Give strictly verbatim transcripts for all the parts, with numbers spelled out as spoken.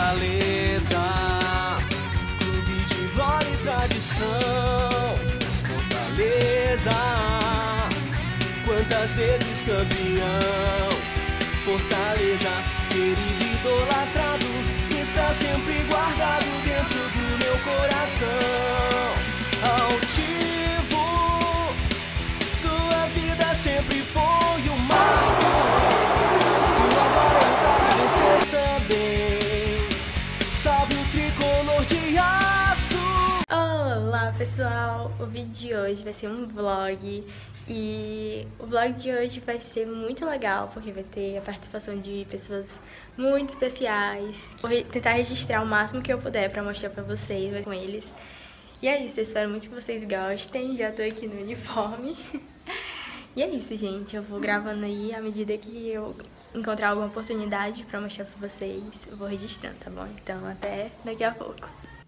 Fortaleza, clube de glória e tradição. Fortaleza, quantas vezes campeão. Fortaleza, querido e idolatrado, está sempre guardado dentro do meu coração. Altivo, tua vida sempre foi um marco. Tua vontade de vencer também. Salve o tricolor de aço. Olá pessoal, o vídeo de hoje vai ser um vlog. E o vlog de hoje vai ser muito legal, porque vai ter a participação de pessoas muito especiais. Vou tentar registrar o máximo que eu puder pra mostrar pra vocês, vai com eles. E é isso, eu espero muito que vocês gostem, já tô aqui no uniforme. E é isso, gente, eu vou gravando aí à medida que eu encontrar alguma oportunidade pra mostrar pra vocês, eu vou registrando, tá bom? Então até daqui a pouco.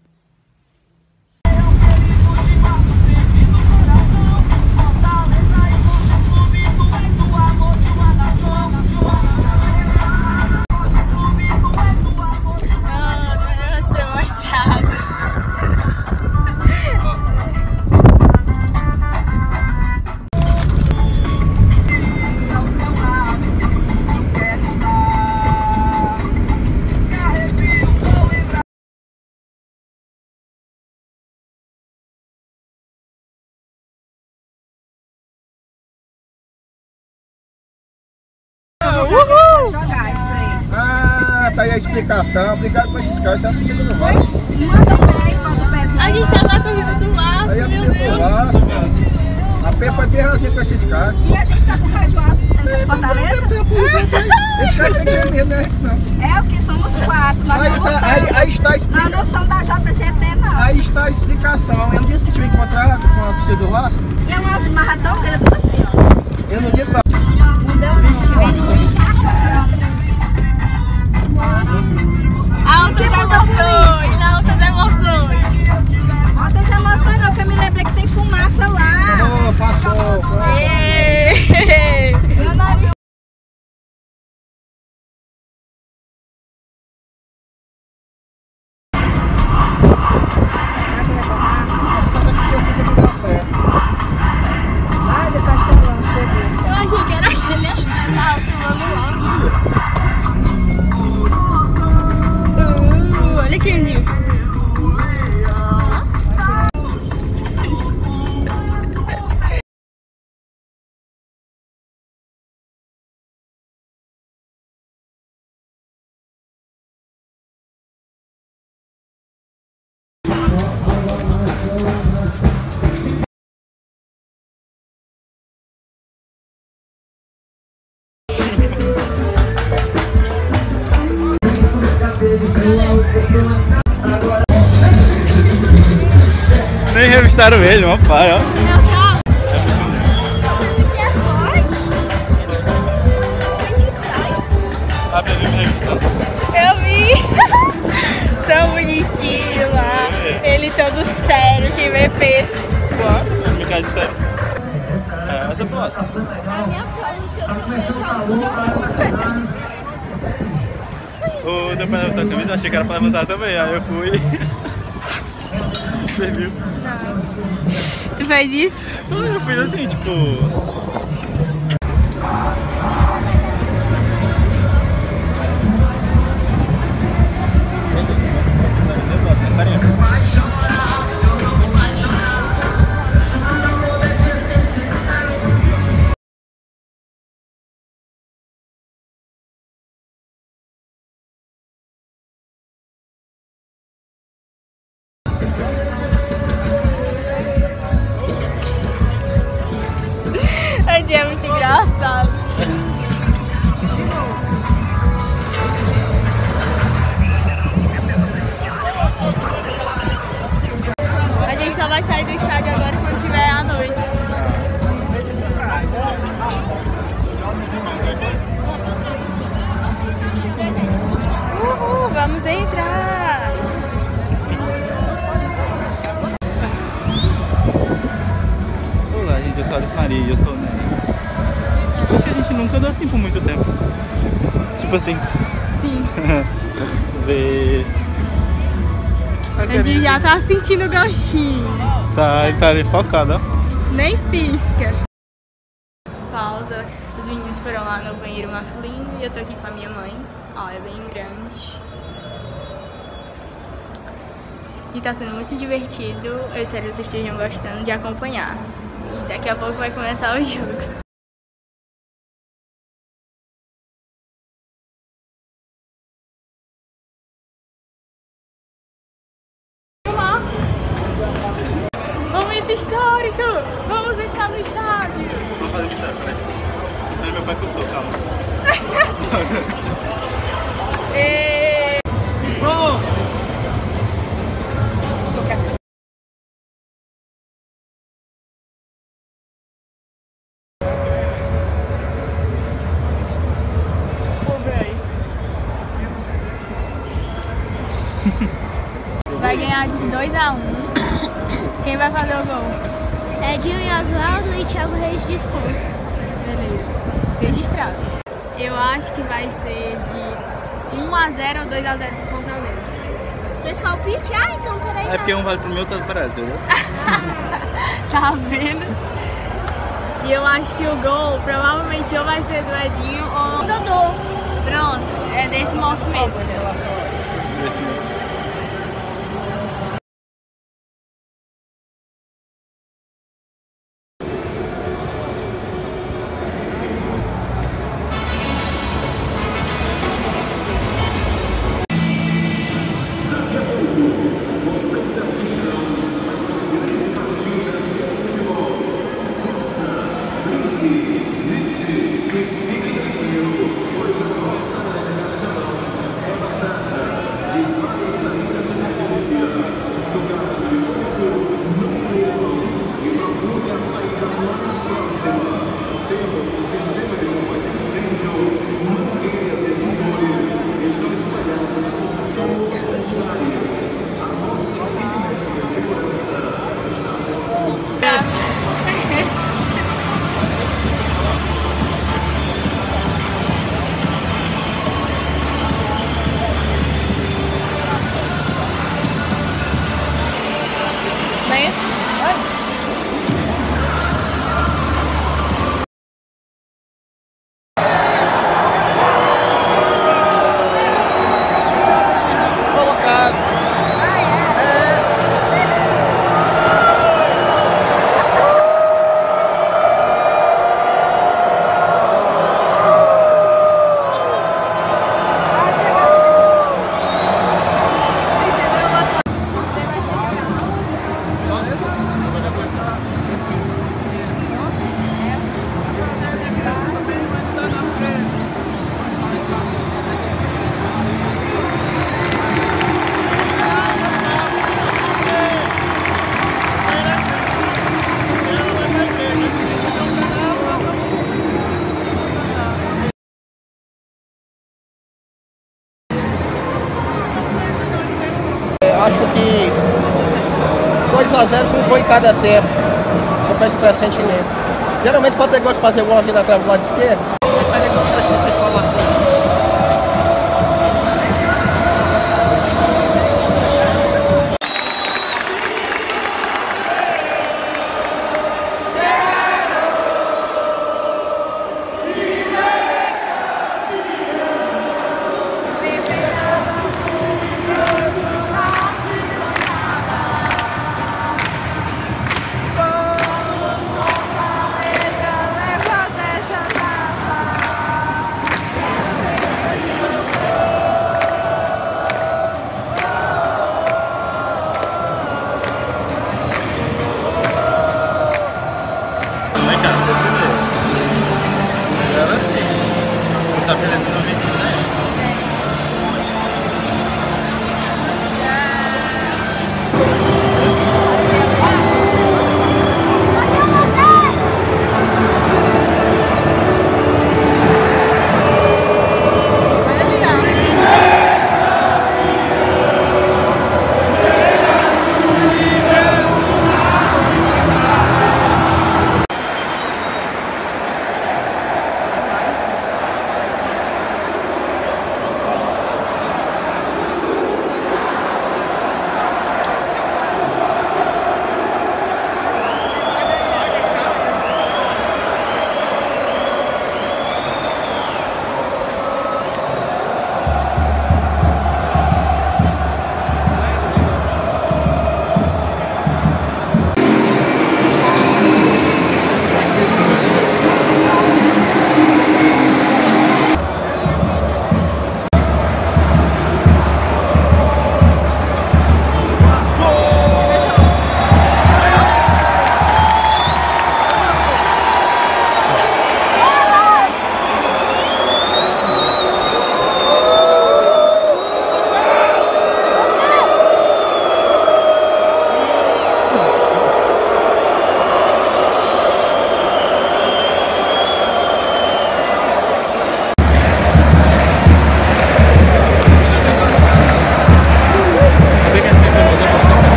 Uhul! Jogar isso pra ele. Ah, tá aí a explicação. Obrigado por esses caras. Você não precisa do Vasco. Manda o pé, manda o pezinho. A gente tá na torcida do Vasco. Aí é precisa do Vasco. A pé foi bem rasinha com esses caras. E a gente tá com o rádio alto, você é Fortaleza? Esse cara tem que ter medo, né? Não. É o que? Somos quatro. Nós Aí, não tá, aí, aí está a Nós explicação. não somos da J G T, não. Aí está a explicação. Eu não disse que tinha encontrado com a torcida do Vasco? É umas marras tão grandes, tudo assim, ó. Eu não disse pra... Não deu vixe, vixe, vixe. Altas emoções, altas emoções. Altas emoções não, que eu me lembrei que tem fumaça lá. Não, passou. Meu nariz. Ai, do Castelão, chegou. Eu achei que era aquele ali que tava filmando logo. Uh, olha aqui, Andinho. Nem revistaram ele, uma para, ó. A Beli me revistando. Eu vi! Tão bonitinho lá. Ele todo sério, que me fez. Claro, eu me cai de sério. É, essa foto. A minha foto, seu O teu pai levantou a camisa, eu achei que era pra levantar também, aí eu fui. Você viu? Tu faz isso? Eu fiz assim, tipo... É muito engraçado. A gente só vai sair do estádio agora quando tiver à noite. Uhul, vamos entrar! Olá, gente, eu sou a Alice Maria e eu sou o Ney. Acho que a gente nunca andou assim por muito tempo. Tipo assim. Sim. Cadê? A gente já tá sentindo gostinho. Tá, ele tá ali focado, ó. Nem pisca. Pausa. Os meninos foram lá no banheiro masculino e eu tô aqui com a minha mãe. Ó, é bem grande. E tá sendo muito divertido. Eu espero que vocês estejam gostando de acompanhar. E daqui a pouco vai começar o jogo. Momento histórico! Vamos entrar no estádio! Vamos fazer mistério, peraí. Olha meu pai que eu sou, calma. E... Vamos! Vai ganhar de dois a um. Quem vai fazer o gol? Edinho e Oswaldo e Thiago Reis de desconto. Beleza. Registrado. Eu acho que vai ser de um a zero ou dois a zero pro Fortaleza. Dois palpites? Ah, então peraí. É porque um vale pro meu, outro para ela, entendeu? Tá vendo? E eu acho que o gol provavelmente ou vai ser do Edinho ou do Dodô. Pronto, é desse moço mesmo. Esse mesmo. Acho que dois a zero com um gol em cada tempo. Só para esse pressentimento. Geralmente o Fortaleza gosta de fazer gol aqui na trave do lado esquerdo.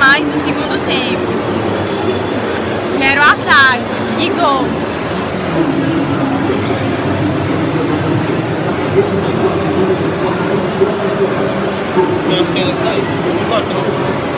mais no segundo tempo. Quero ataque e gol. Não, acho que ela saiu. Não gosta, não.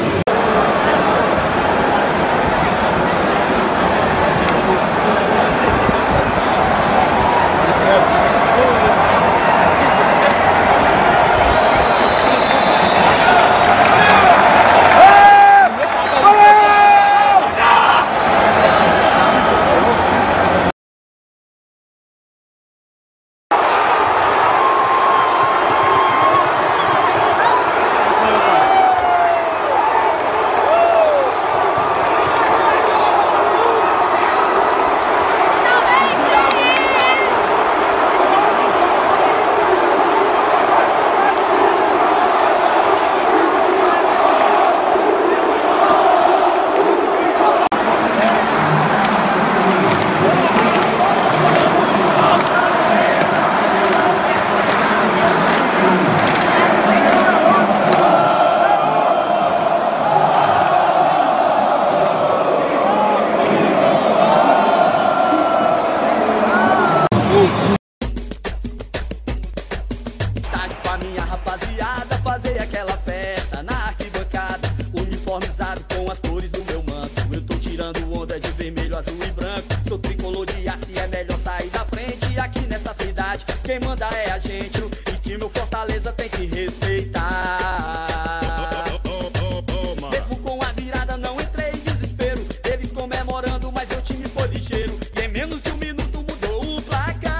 Rapaziada, fazer aquela festa na arquibancada, uniformizado com as cores do meu manto. Eu tô tirando onda de vermelho, azul e branco. Sou tricolor de aço e é melhor sair da frente. Aqui nessa cidade, quem manda é a gente, e que meu Fortaleza tem que respeitar. Mesmo com a virada não entrei em desespero, eles comemorando, mas meu time foi ligeiro, e em menos de um minuto mudou o placar.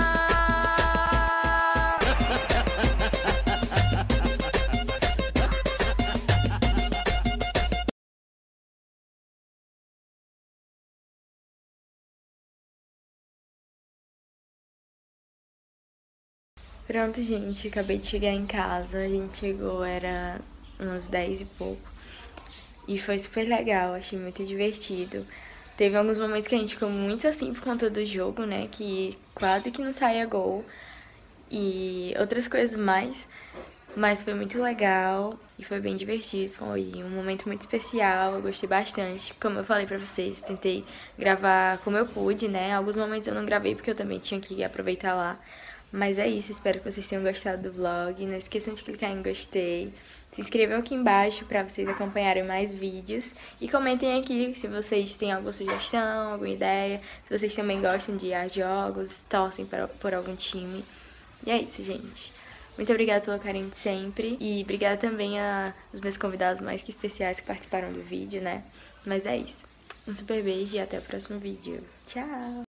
Pronto, gente, acabei de chegar em casa, a gente chegou, era umas dez e pouco, e foi super legal, achei muito divertido. Teve alguns momentos que a gente ficou muito assim por conta do jogo, né, que quase que não saía gol, e outras coisas mais, mas foi muito legal e foi bem divertido, foi um momento muito especial, eu gostei bastante. Como eu falei pra vocês, tentei gravar como eu pude, né, alguns momentos eu não gravei porque eu também tinha que aproveitar lá. Mas é isso, espero que vocês tenham gostado do vlog, não esqueçam de clicar em gostei, se inscrevam aqui embaixo para vocês acompanharem mais vídeos e comentem aqui se vocês têm alguma sugestão, alguma ideia, se vocês também gostam de ir a jogos, torcem por, por algum time. E é isso, gente. Muito obrigada pelo carinho de sempre e obrigada também aos meus convidados mais que especiais que participaram do vídeo, né? Mas é isso. Um super beijo e até o próximo vídeo. Tchau!